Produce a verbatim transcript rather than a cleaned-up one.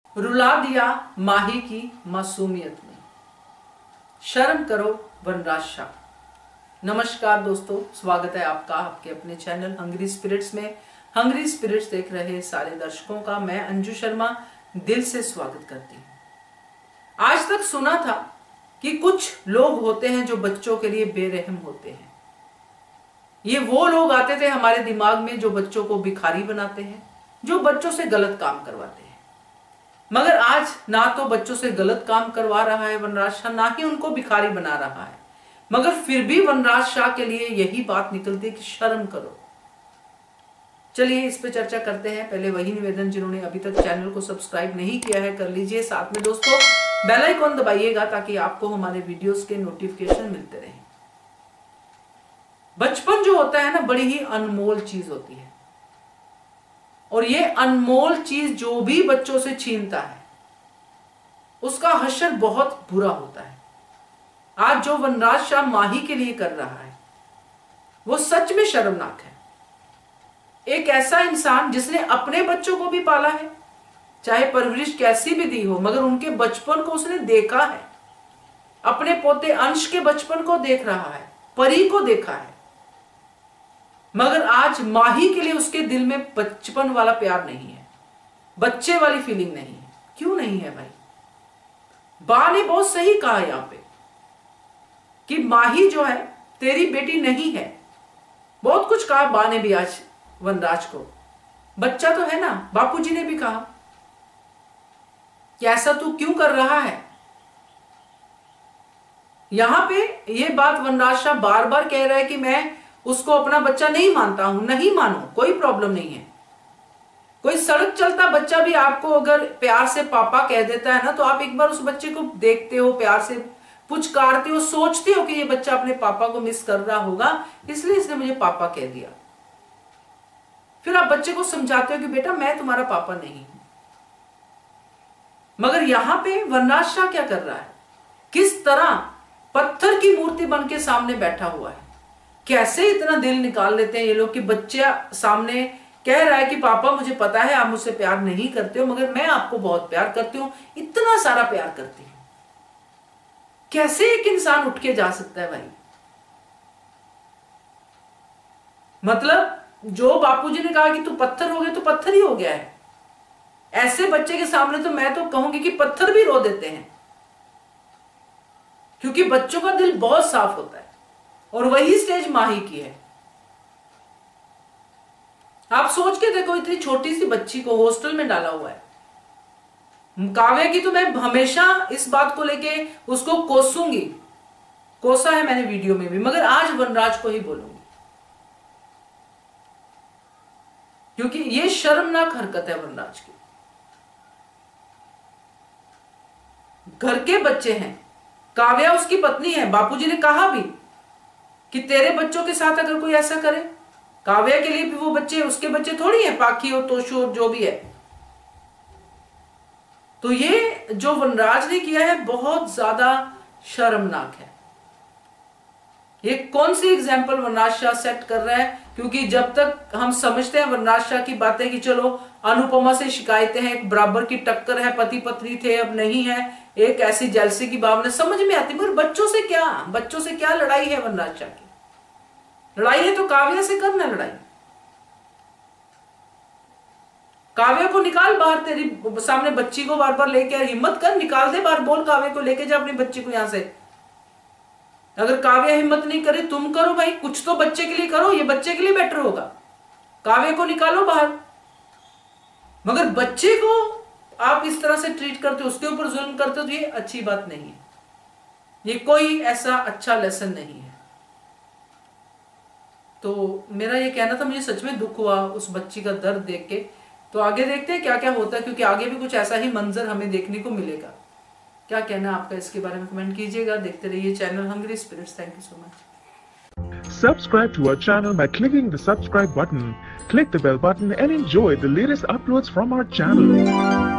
रुला दिया माही की मासूमियत ने, शर्म करो वनराज शाह। नमस्कार दोस्तों, स्वागत है आपका आपके अपने चैनल हंग्री स्पिरिट्स में। हंग्री स्पिरिट्स देख रहे सारे दर्शकों का मैं अंजू शर्मा दिल से स्वागत करती हूँ। आज तक सुना था कि कुछ लोग होते हैं जो बच्चों के लिए बेरहम होते हैं। ये वो लोग आते थे हमारे दिमाग में जो बच्चों को भिखारी बनाते हैं, जो बच्चों से गलत काम करवाते हैं। मगर आज ना तो बच्चों से गलत काम करवा रहा है वनराज शाह, ना ही उनको भिखारी बना रहा है, मगर फिर भी वनराज शाह के लिए यही बात निकलती है कि शर्म करो। चलिए इस पे चर्चा करते हैं। पहले वही निवेदन, जिन्होंने अभी तक चैनल को सब्सक्राइब नहीं किया है कर लीजिए, साथ में दोस्तों बेल आइकॉन दबाइएगा ताकि आपको हमारे वीडियोस के नोटिफिकेशन मिलते रहें। बचपन जो होता है ना, बड़ी ही अनमोल चीज होती है, और ये अनमोल चीज जो भी बच्चों से छीनता है उसका हश्र बहुत बुरा होता है। आज जो वनराज शाह माही के लिए कर रहा है वो सच में शर्मनाक है। एक ऐसा इंसान जिसने अपने बच्चों को भी पाला है, चाहे परवरिश कैसी भी दी हो, मगर उनके बचपन को उसने देखा है, अपने पोते अंश के बचपन को देख रहा है, परी को देखा है, मगर आज माही के लिए उसके दिल में बचपन वाला प्यार नहीं है, बच्चे वाली फीलिंग नहीं है। क्यों नहीं है भाई? बा ने बहुत सही कहा यहां पे कि माही जो है तेरी बेटी नहीं है। बहुत कुछ कहा बा ने भी आज वनराज को, बच्चा तो है ना। बापूजी ने भी कहा कि ऐसा तू क्यों कर रहा है। यहां पे ये बात वनराज शाह बार बार कह रहा है कि मैं उसको अपना बच्चा नहीं मानता हूं। नहीं मानो, कोई प्रॉब्लम नहीं है। कोई सड़क चलता बच्चा भी आपको अगर प्यार से पापा कह देता है ना, तो आप एक बार उस बच्चे को देखते हो, प्यार से पुचकारते हो, सोचते हो कि ये बच्चा अपने पापा को मिस कर रहा होगा, इसलिए इसने मुझे पापा कह दिया। फिर आप बच्चे को समझाते हो कि बेटा मैं तुम्हारा पापा नहीं हूं। मगर यहां पे वनराज शाह क्या कर रहा है? किस तरह पत्थर की मूर्ति बन के सामने बैठा हुआ है। कैसे इतना दिल निकाल लेते हैं ये लोग कि बच्चा सामने कह रहा है कि पापा मुझे पता है आप मुझसे प्यार नहीं करते हो, मगर मैं आपको बहुत प्यार करती हूं, इतना सारा प्यार करती हूं। कैसे एक इंसान उठ के जा सकता है भाई? मतलब जो बापूजी ने कहा कि तू पत्थर हो गया तो पत्थर ही हो गया है। ऐसे बच्चे के सामने तो मैं तो कहूंगी कि पत्थर भी रो देते हैं, क्योंकि बच्चों का दिल बहुत साफ होता है, और वही स्टेज माही की है। आप सोच के देखो, इतनी छोटी सी बच्ची को हॉस्टल में डाला हुआ है। काव्या की तो मैं हमेशा इस बात को लेके उसको कोसूंगी, कोसा है मैंने वीडियो में भी, मगर आज वनराज को ही बोलूंगी, क्योंकि ये शर्मनाक हरकत है वनराज की। घर के बच्चे हैं, काव्या उसकी पत्नी है। बापूजी ने कहा भी कि तेरे बच्चों के साथ अगर कोई ऐसा करे, काव्या के लिए भी वो बच्चे उसके बच्चे थोड़ी है, पाखी और तोशु और जो भी है। तो ये जो वनराज ने किया है बहुत ज्यादा शर्मनाक है। ये कौन सी एग्जाम्पल वनराज शाह सेट कर रहा है? क्योंकि जब तक हम समझते हैं वनराज शाह की बातें कि चलो अनुपमा से शिकायतें हैं, एक बराबर की टक्कर है, पति पत्नी थे अब नहीं है, एक ऐसी जेलसी की भावना समझ में आती, मगर बच्चों से क्या बच्चों से क्या लड़ाई है वनराज शाह की? लड़ाई है तो काव्या से करना लड़ाई। काव्या को निकाल बाहर, तेरी सामने बच्ची को बार बार लेके आ, हिम्मत कर निकाल दे बाहर, बोल काव्या को लेके जा अपनी बच्ची को यहां से। अगर काव्या हिम्मत नहीं करे, तुम करो भाई, कुछ तो बच्चे के लिए करो, ये बच्चे के लिए बेटर होगा। काव्या को निकालो बाहर, मगर बच्चे को आप इस तरह से ट्रीट करते हो, उसके ऊपर जुल्म करते हो, तो ये अच्छी बात नहीं है। ये कोई ऐसा अच्छा लेसन नहीं है। तो मेरा ये कहना था, मुझे सच में दुख हुआ उस बच्ची का दर्द देख के। तो आगे देखते हैं क्या क्या होता है, क्योंकि आगे भी कुछ ऐसा ही मंजर हमें देखने को मिलेगा। क्या कहना आपका इसके बारे में कमेंट कीजिएगा। देखते रहिए channel Hungry Spirits. Thank you so much. Subscribe to our channel by clicking the subscribe button. Click the bell button and enjoy the latest uploads from our channel.